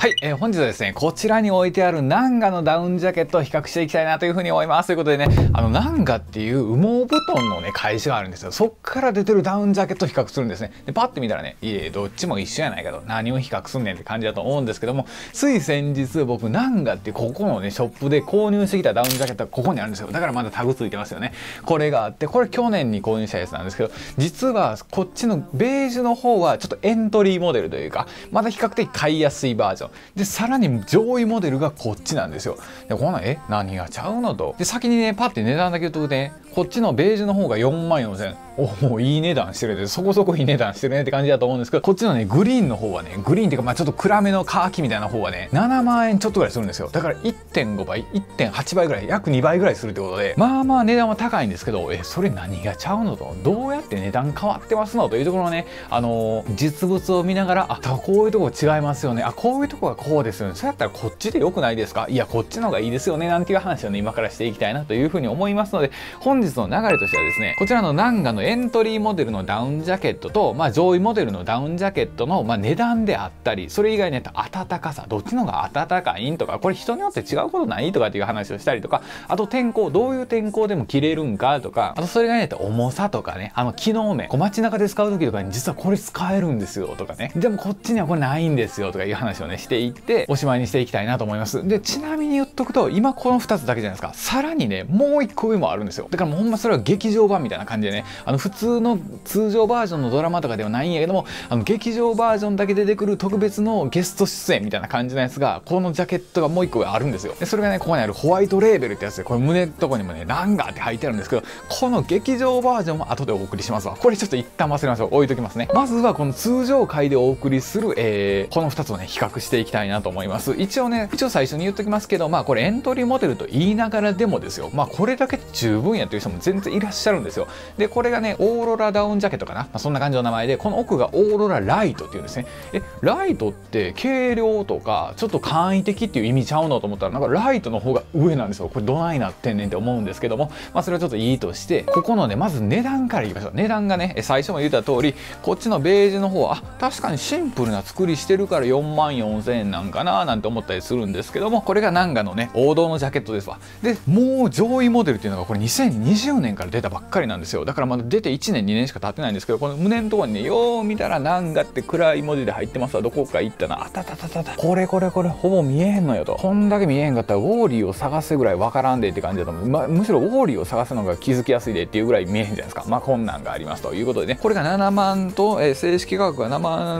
はい、本日はですね、こちらに置いてあるナンガのダウンジャケットを比較していきたいなというふうに思います。ということでね、ナンガっていう羽毛布団のね、会社があるんですよ。そっから出てるダウンジャケットを比較するんですね。で、パッて見たらね、いえ、どっちも一緒やないかと。何を比較すんねんって感じだと思うんですけども、つい先日僕、ナンガっていうここのね、ショップで購入してきたダウンジャケットがここにあるんですよ。だからまだタグついてますよね。これがあって、これ去年に購入したやつなんですけど、実はこっちのベージュの方はちょっとエントリーモデルというか、まだ比較的買いやすいバージョン。で、さらに上位モデルがこっちなんですよ。で、こんなん、何がちゃうのと。で、先にね、パッて値段だけ言うとね、こっちのベージュの方が44,000。もういい値段してるで、そこそこいい値段してるねって感じだと思うんですけど、こっちのね、グリーンの方はね、グリーンっていうか、ちょっと暗めのカーキみたいな方はね、7万円ちょっとぐらいするんですよ。だから 1.5 倍、1.8 倍ぐらい、約2倍ぐらいするってことで、まあまあ値段は高いんですけど、それ何がちゃうのと、どうやって値段変わってますのというところのね、実物を見ながら、こういうとこ違いますよね。こういうとこがこうですよね。そうやったらこっちで良くないですか？いや、こっちの方がいいですよね。なんていう話をね、今からしていきたいなというふうに思いますので、本日の流れとしてはですね、こちらのナンガのエントリーモデルのダウンジャケットと、上位モデルのダウンジャケットの、値段であったり、それ以外に暖かさ、どっちの方が暖かいんとか、これ人によって違うことないとかっていう話をしたりとか、あと天候、どういう天候でも着れるんかとか、あとそれ以外に重さとかね、機能面、街中で使う時とかに実はこれ使えるんですよとかね、でもこっちにはこれないんですよとかいう話をね、していって、おしまいにしていきたいなと思います。で、ちなみに言っとくと、今この2つだけじゃないですか。さらにね、もう1個上もあるんですよ。だからもうほんまそれは劇場版みたいな感じでね、普通の通常バージョンのドラマとかではないんやけども、劇場バージョンだけ出てくる特別のゲスト出演みたいな感じのやつが、このジャケットがもう1個あるんですよ。で、それがね、ここにあるホワイトレーベルってやつで、これ胸のとこにもね、ナンガーって書いてあるんですけど、この劇場バージョンも後でお送りしますわ。これちょっと一旦忘れましょう。置いときますね。まずはこの通常回でお送りする、この2つをね、比較していきたいなと思います。一応最初に言っときますけど、これエントリーモデルと言いながらでもですよ、これだけで十分やという人も全然いらっしゃるんですよ。で、これがね、オーロラダウンジャケットかな、そんな感じの名前で、この奥がオーロラライトっていうんですね。ライトって軽量とかちょっと簡易的っていう意味ちゃうのと思ったら、なんかライトの方が上なんですよ。これどないなってんねんって思うんですけども、それはちょっといいとして、ここのね、まず値段からいきましょう。値段がね、最初も言った通り、こっちのベージュの方は確かにシンプルな作りしてるから44,000円なんかななんて思ったりするんですけども、これがナンガのね、王道のジャケットですわ。で、もう上位モデルっていうのがこれ2020年から出たばっかりなんですよ。だからまだ出て1年2年しか経ってないんですけど、この胸のところにね、よう見たらナンガって暗い文字で入ってますわ。どこか行ったな。これほぼ見えへんのよと。こんだけ見えへんかったらウォーリーを探せぐらいわからんでって感じだと思う。むしろウォーリーを探すのが気づきやすいでっていうぐらい見えへんじゃないですか。こんなんがありますということでね、これが7万と、正式価格が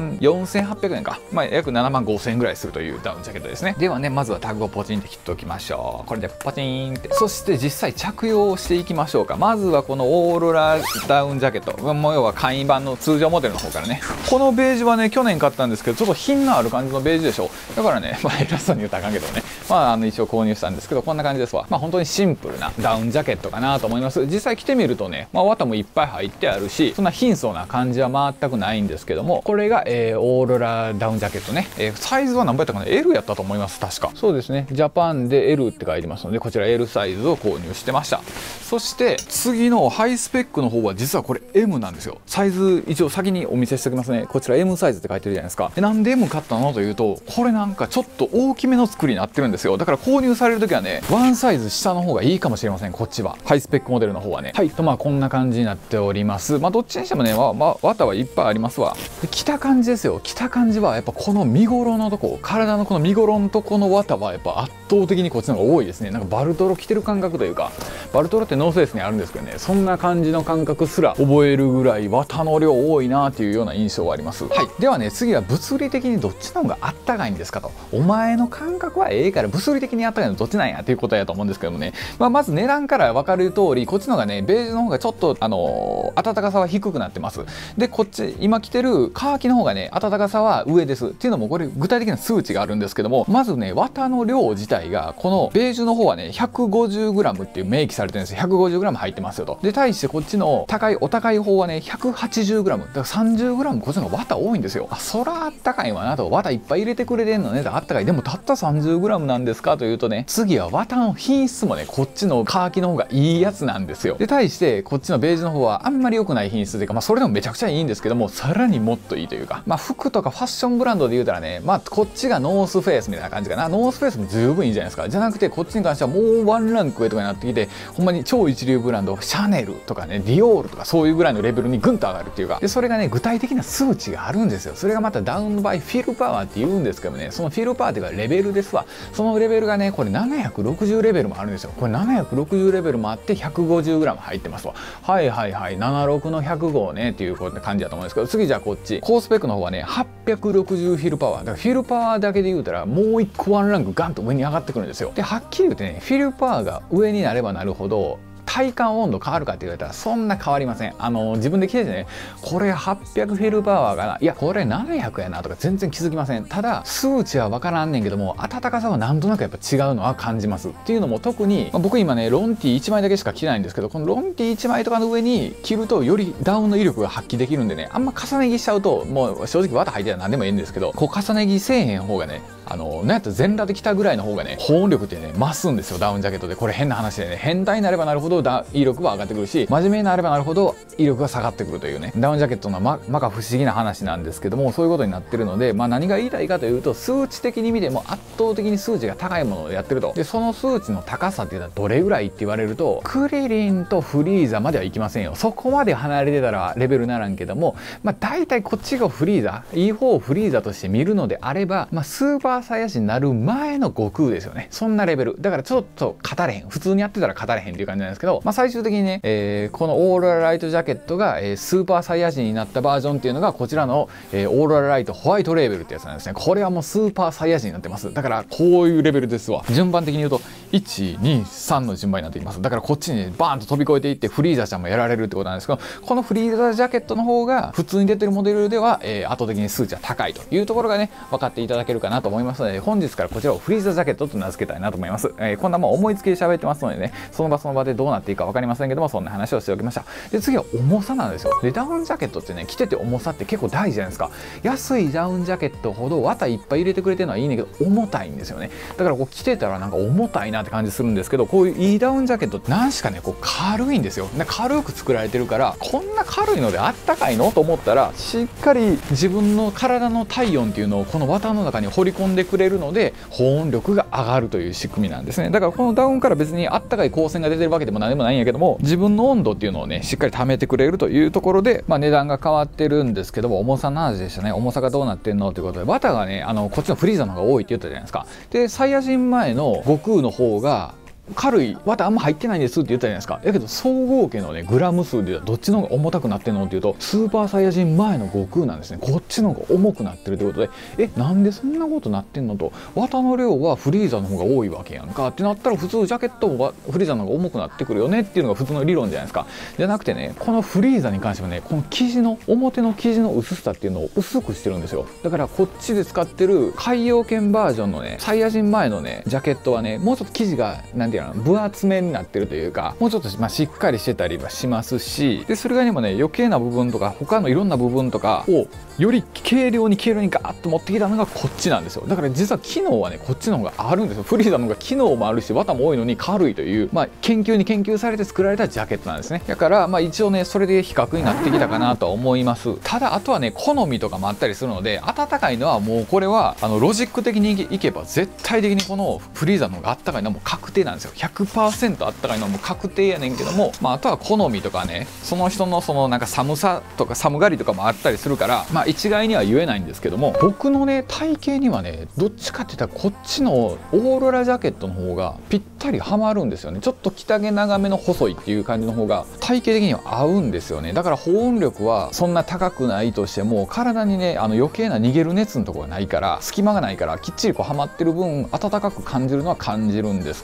74,800円か。約75,000円ぐらいするというダウンジャケットですね。ではね、まずはタグをポチンって切っておきましょう。これでポチンって。そして実際着用をしていきましょうか。まずはこのオーロラダウンジャケット。もう要は簡易版の通常モデルの方からね。このベージュはね、去年買ったんですけど、ちょっと品のある感じのベージュでしょ。だからね、偉そうに言ったらあかんけどね。一応購入したんですけど、こんな感じですわ。本当にシンプルなダウンジャケットかなと思います。実際着てみるとね、綿もいっぱい入ってあるし、そんな貧相な感じは全くないんですけども、これが、オーロラダウンジャケットね。サイズは何倍やったかな？ L やったと思います。確か。そうですね。ジャパンで L って書いてますので、こちら L サイズを購入してました。そして次のハイスペックの方は実はこれ M なんですよ。サイズ一応先にお見せしておきますね。こちら M サイズって書いてるじゃないですか。で、なんで M 買ったのというと、これなんかちょっと大きめの作りになってるんですよ。だから購入される時はね、ワンサイズ下の方がいいかもしれません。こっちはハイスペックモデルの方はね。はい、とこんな感じになっております。どっちにしてもね、綿はいっぱいありますわ。で、着た感じですよ。着た感じはやっぱこの身頃のとこ、体のこの身頃のとこの綿はやっぱ圧倒的にこっちの方が多いですね。なんかバルトロ着てる感覚というか、バルトロってノースフェイスにあるんですけどね、そんな感じの感覚すら覚えるぐらい綿の量多いなっていうような印象はあります。はい、ではね、次は物理的にどっちの方があったかいんですかと。お前の感覚はええから物理的にあったかいのどっちなんやっていうことやと思うんですけどもね、まず値段から分かる通り、こっちの方がね、ベージュの方がちょっと暖かさは低くなってます。で、こっち今着てるカーキの方がね、暖かさは上です。っていうのもこれ具体的な数値があるんですけども、まずね、綿の量自体がこのベージュの方はね 150g っていう明記されてるんですよ。150g 入ってますよと。で、対してこっちののお高い方はね 180g だから 30g こっちの方が綿多いんですよ。あ、そらあったかいわなと、綿いっぱい入れてくれてんのね、あったかい。でもたった 30g なんですかというとね、次は綿の品質もねこっちのカーキの方がいいやつなんですよ。で対してこっちのベージュの方はあんまり良くない品質というか、それでもめちゃくちゃいいんですけども、さらにもっといいというか、服とかファッションブランドで言うたらね、こっちがノースフェイスみたいな感じかな。ノースフェイスも十分いいじゃないですか。じゃなくてこっちに関してはもうワンランク上とかになってきて、ほんまに超一流ブランド、シャネルとかね、ディオールとかそういうぐらいのレベルにぐんと上がるっていうか、でそれがね具体的な数値があるんですよ。それがまたダウンバイフィルパワーって言うんですけどね、そのフィルパワーっていうかレベルですわ。そのレベルがねこれ760レベルもあるんですよ。これ760レベルもあって 150g 入ってますわ。はい76の105ねっていう感じだと思うんですけど、次じゃあこっち高スペックの方はね860フィルパワーだから、フィルパワーだけで言うたらもう1個ワンランクガンと上に上がってくるんですよ。ではっきり言ってね、フィルパワーが上になればなるほど体感温度変わるかって言われたらそんな変わりません。自分で聞いてね、これ800フィルパワーかな、いやこれ700やなとか全然気づきません。ただ数値は分からんねんけども、暖かさはなんとなくやっぱ違うのは感じます。っていうのも特に、僕今ねロンティ1枚だけしか着てないんですけど、このロンティ1枚とかの上に着るとよりダウンの威力が発揮できるんでね、あんま重ね着しちゃうともう正直綿履いてたら何でもいいんですけど、こう重ね着せえへん方がね、なんやったら全裸で着たぐらいの方がね保温力ってね増すんですよ、ダウンジャケットで。これ変な話でね、変態になればなるほど威力は上がってくるし、真面目になればなるほど威力が下がってくるというね、ダウンジャケットのまか不思議な話なんですけども、そういうことになってるので、何が言いたいかというと、数値的に見ても圧倒的に数値が高いものをやってると。でその数値の高さっていうのはどれぐらいって言われると、クリリンとフリーザまではいきませんよ。そこまで離れてたらレベルならんけども、大体こっちがフリーザ、いい方をフリーザとして見るのであれば、スーパーサイヤ人になる前の悟空ですよね。そんなレベルだからちょっと語れへん、普通にやってたら語れへんっていう感じなんですけど、最終的にね、このオーロラライトジャケットが、スーパーサイヤ人になったバージョンっていうのがこちらの、オーロラライトホワイトレーベルってやつなんですね。これはもうスーパーサイヤ人になってます。だからこういうレベルですわ。順番的に言うと123の順番になっています。だからこっちにバーンと飛び越えていってフリーザちゃんもやられるってことなんですけど、このフリーザジャケットの方が普通に出てるモデルでは、圧倒的に数値は高いというところがね分かっていただけるかなと思いますので、本日からこちらをフリーザジャケットと名付けたいなと思います。こんなもん思いつきで喋ってますのでね、その場その場でどうなっていいか分かりませんけども、そんな話をしておきました。で次は重さなんですよ。でダウンジャケットってね、着てて重さって結構大事じゃないですか。安いダウンジャケットほど綿いっぱい入れてくれてるのはいいねんけど重たいんですよね。だからこう着てたらなんか重たいなって感じするんですけど、こういういいダウンジャケットって何しかねこう軽いんですよ。で軽く作られてるから、こんな軽いのであったかいのと思ったら、しっかり自分の体の体温っていうのをこの綿の中に掘り込んでくれるので保温力が上がるという仕組みなんですね。だからこのダウンから別にあったかい光線が出てるわけでも何でもないんやけども、自分の温度っていうのをねしっかり溜めてくれるというところで、値段が変わってるんですけども、重さの話でしたね。重さがどうなってんのということで、綿がねこっちのフリーザの方が多いって言ったじゃないですか。でサイヤ人前の悟空の方が軽い綿あんま入ってないんですって言ったじゃないですか。だけど総合計のねグラム数でどっちの方が重たくなってんのっていうと、スーパーサイヤ人前の悟空なんですね。こっちの方が重くなってるということで、なんでそんなことなってんのと、綿の量はフリーザの方が多いわけやんかってなったら、普通ジャケットはフリーザの方が重くなってくるよねっていうのが普通の理論じゃないですか。じゃなくてね、このフリーザに関してはね、この生地の表の生地の薄さっていうのを薄くしてるんですよ。だからこっちで使ってる海洋圏バージョンのねサイヤ人前のねジャケットはね、もうちょっと生地がなんていうの分厚めになってるというか、もうちょっとしっかりしてたりはしますし、でそれ以外にもね余計な部分とか他のいろんな部分とかをより軽量にガーッと持ってきたのがこっちなんですよ。だから実は機能はねこっちの方があるんですよ。フリーザの方が機能もあるし綿も多いのに軽いという、研究に研究されて作られたジャケットなんですね。だから一応ねそれで比較になってきたかなとは思います。ただあとはね好みとかもあったりするので、暖かいのはもうこれはロジック的にいけば絶対的にこのフリーザの方が暖かいのはもう確定なんですよ。100% あったかいのはもう確定やねんけども、あとは好みとかね、その人のそのなんか寒さとか寒がりとかもあったりするから、一概には言えないんですけども、僕のね体型にはねどっちかって言ったらこっちのオーロラジャケットの方がぴったりはまるんですよね。ちょっと着丈長めの細いっていう感じの方が体型的には合うんですよね。だから保温力はそんな高くないとしても、体にね余計な逃げる熱のところがないから、隙間がないからきっちりこうはまってる分暖かく感じるのは感じるんですけど、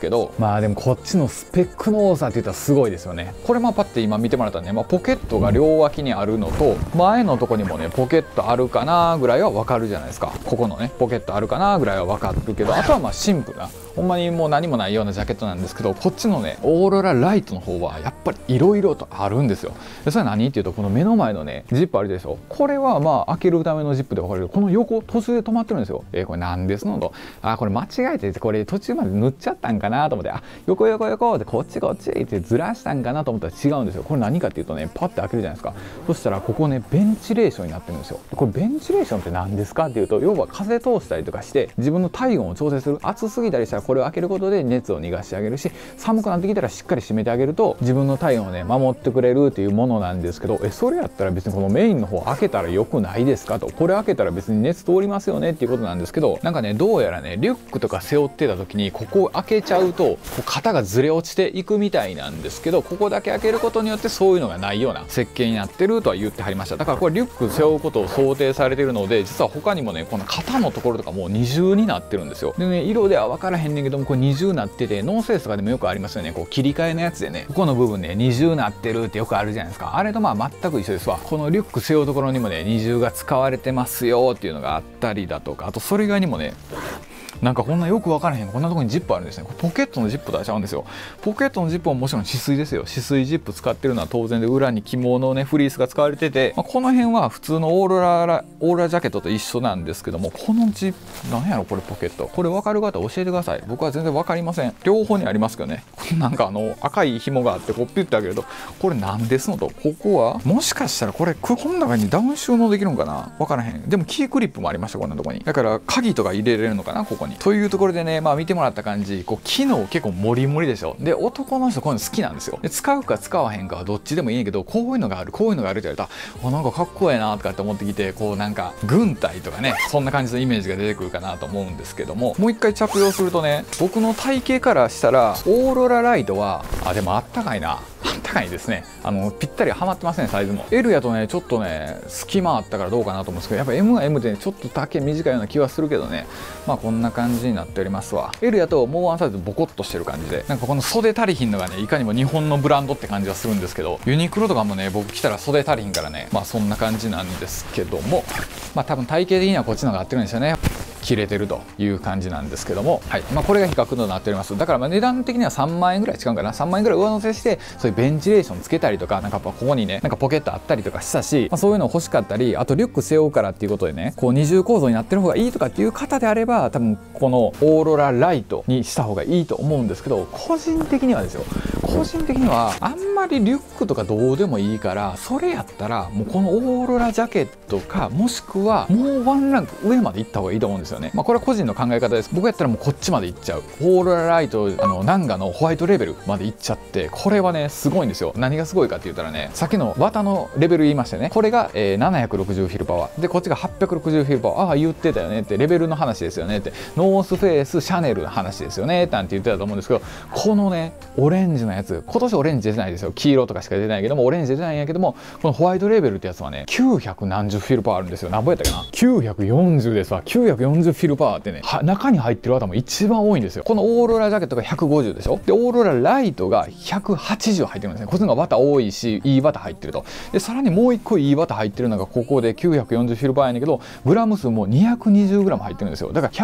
まあでもこっちのスペックの多さって言ったらすごいですよね。これパッて今見てもらったらね、ポケットが両脇にあるのと前のとこにもねポケットあるかなぐらいは分かるじゃないですか。ここのねポケットあるかなぐらいは分かるけど、あとはまあシンプルなほんまにもう何もないようなジャケットなんですけど、こっちのねオーロラライトの方はやっぱり色々とあるんですよ。でそれは何っていうと、この目の前のねジップあるでしょ。これはまあ開けるためのジップで分かるけど、この横途中で止まってるんですよ。これなんですのと、これ間違えてこれ途中まで塗っちゃったんかなと思って、横横横ってこっちこっちってずらしたんかなと思ったら違うんですよ。これ何かっていうとね、パッて開けるじゃないですか。そしたらここねベンチレーションになってるんですよ。これベンチレーションって何ですかっていうと、要は風通したりとかして自分の体温を調整する。暑すぎたりしたらこれを開けることで熱を逃がしてあげるし、寒くなってきたらしっかり閉めてあげると自分の体温をね守ってくれるっていうものなんですけど、それやったら別にこのメインの方開けたらよくないですかと。これ開けたら別に熱通りますよねっていうことなんですけど、なんかねどうやらねリュックとか背負ってた時にここを開けちゃうとこう肩がずれ落ちていくみたいなんですけど、ここだけ開けることによってそういうのがないような設計になってるとは言ってはりました。だからこれリュック背負うことを想定されているので、実は他にもねこの肩のところとかもう二重になってるんですよ。でね、色では分からへんねんけども、これ二重になってて、ノースフェイスとかでもよくありますよね。こう切り替えのやつでね、ここの部分ね二重になってるってよくあるじゃないですか。あれとまあ全く一緒ですわ。このリュック背負うところにもね二重が使われてますよっていうのがあったりだとか、あとそれ以外にもね、なんかこんなよく分からへんこんなところにジップあるんですね。ポケットのジップとはちゃうんですよ。ポケットのジップももちろん止水ですよ。止水ジップ使ってるのは当然で、裏に起毛のねフリースが使われてて、この辺は普通のオーロラジャケットと一緒なんですけども、このジップなんやろこれポケット、これ分かる方教えてください。僕は全然分かりません。両方にありますけどね、なんか赤い紐があってこうピュッて開けるとこれなんですのと、ここはもしかしたらこれこの中にダウン収納できるのかな、分からへん。でもキークリップもありました、こんなとこに。だから鍵とか入れれるのかなここに。というところでね、まあ見てもらった感じ、こう機能結構モリモリでしょ。で男の人こういうの好きなんですよ。で使うか使わへんかはどっちでもいいんやけど、こういうのがあるこういうのがあるって言われたら、なんかかっこええなとかって思ってきて、こうなんか軍隊とかね、そんな感じのイメージが出てくるかなと思うんですけども、もう一回着用するとね、僕の体型からしたらオーロラライトはでもあったかいな、高いですね。ぴったりはまってますね、サイズも。L やとねちょっとね隙間あったからどうかなと思うんですけど、やっぱ M は M で、ね、ちょっとだけ短いような気はするけどね、まあこんな感じになっておりますわ。 L やともうワンサイズボコッとしてる感じで、なんかこの袖足りひんのがねいかにも日本のブランドって感じはするんですけど、ユニクロとかもね僕来たら袖足りひんからね、まあそんな感じなんですけども、まあ多分体型的にはこっちの方が合ってるんですよね。切れてるという感じなんですけども、はい、まあ、これが比較となっております。だからまあ値段的には3万円ぐらい違うかな、3万円ぐらい上乗せして、そういうベンチレーションつけたりとか、なんかやっぱここにねなんかポケットあったりとかしたし、まあ、そういうの欲しかったり、あとリュック背負うからっていうことでね、こう二重構造になってる方がいいとかっていう方であれば、多分このオーロラライトにした方がいいと思うんですけど、個人的にはですよ、個人的にはあんまりリュックとかどうでもいいから、それやったらもうこのオーロラジャケットか、もしくはもうワンランク上まで行った方がいいと思うんですよね。まあこれは個人の考え方です。僕やったらもうこっちまで行っちゃう。オーロラライトナンガのホワイトレベルまで行っちゃって、これはねすごいんですよ。何がすごいかって言ったらね、さっきの綿のレベル言いましたね。これが、760フィルパワーで、こっちが860フィルパワー。ああ言ってたよねって、レベルの話ですよねって、ノースフェイスシャネルの話ですよねなんて言ってたと思うんですけど、このねオレンジのやつ、今年オレンジ出てないですよ。黄色とかしか出てないけども、オレンジ出てないんやけども、このホワイトレベルってやつはね900何十フィルパワーあるんですよ。何ぼやったっけな、940ですわ。940フィルパワーってね、中に入ってる綿も一番多いんですよ。このオーロラジャケットが150でしょ。でオーロラライトが180入ってるんですね。こっちの方が綿多いし、いい綿入ってると。でさらにもう一個いい綿入ってるのがここで940フィルパワーやねんけど、グラム数も220グラム入ってるんですよ。だから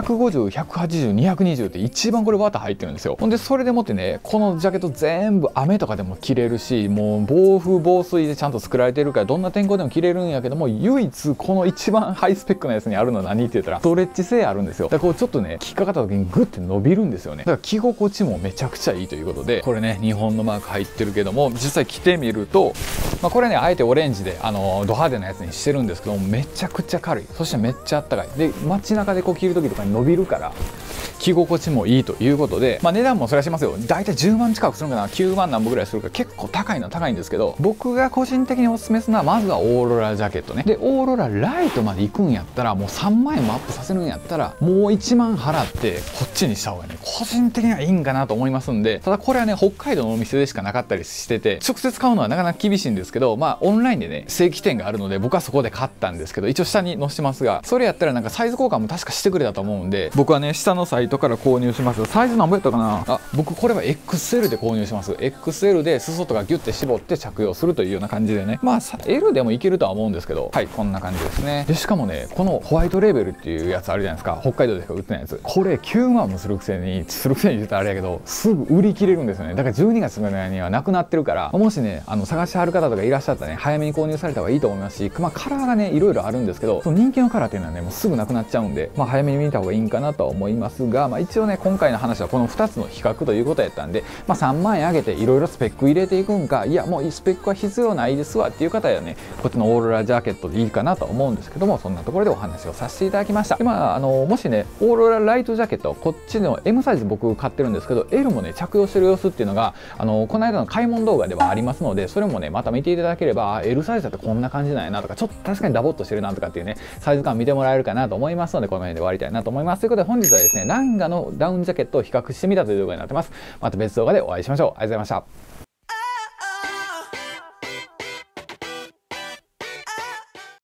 150、180、220って一番これ綿入ってるんですよ。ほんでそれでもってね、このジャケット全部雨とかでも着れるし、もう防風防水でちゃんと作られてるから、どんな天候でも着れるんやけども、唯一この一番ハイスペックなやつにあるのは何って言ったら、ストレッチ性あるんですよ。だからこうちょっとね、着かかった時にグッて伸びるんですよね。だから着心地もめちゃくちゃいいということで、これね日本のマーク入ってるけども、実際着てみると、まあ、これねあえてオレンジでド派手なやつにしてるんですけども、めちゃくちゃ軽い、そしてめっちゃあったかいで、街中でこう着る時とかに伸びるから着心地もいいということで、まあ、値段もそれはしますよ。だいたい10万近くするのかな、9万何本ぐらいするから結構高いのは高いんですけど、僕が個人的におすすめするのはまずはオーロラジャケットね。でオーロラライトまで行くんやったら、もう3万円もアップさせるんやったらもう1万払ってこっちにした方がね個人的にはいいんかなと思いますんで、ただこれはね北海道のお店でしかなかったりしてて、直接買うのはなかなか厳しいんですけど、まあオンラインでね正規店があるので僕はそこで買ったんですけど、一応下に載せてますが、それやったらなんかサイズ交換も確かしてくれたと思うんで、僕はね下のサイトトから購入します。サイズ何ぼやったかなあ、僕これは XL で購入します。XL で裾とかギュッて絞って着用するというような感じでね。まあ L でもいけるとは思うんですけど、はい、こんな感じですね。でしかもね、このホワイトレーベルっていうやつあるじゃないですか。北海道でしか売ってないやつ。これ9万もするくせに言うとあれやけど、すぐ売り切れるんですよね。だから12月ぐらいにはなくなってるから、もしね、探してはる方とかいらっしゃったらね、早めに購入された方がいいと思いますし、まあカラーがね、いろいろあるんですけど、その人気のカラーっていうのはね、もうすぐなくなっちゃうんで、まあ早めに見た方がいいんかなとは思いますが、まあ一応ね、今回の話はこの2つの比較ということやったんで、まあ3万円上げていろいろスペック入れていくんか、いやもうスペックは必要ないですわっていう方はね、こっちのオーロラジャケットでいいかなと思うんですけども、そんなところでお話をさせていただきました。でまあもしね、オーロラライトジャケット、こっちの M サイズ僕買ってるんですけど、L もね、着用してる様子っていうのが、この間の買い物動画ではありますので、それもね、また見ていただければ、L サイズだとこんな感じなんやなとか、ちょっと確かにダボっとしてるなとかっていうね、サイズ感見てもらえるかなと思いますので、この辺で終わりたいなと思います。ということで本日はですね、ナンガのダウンジャケットを比較してみたという動画になってます。また別動画でお会いしましょう。ありがとうございました。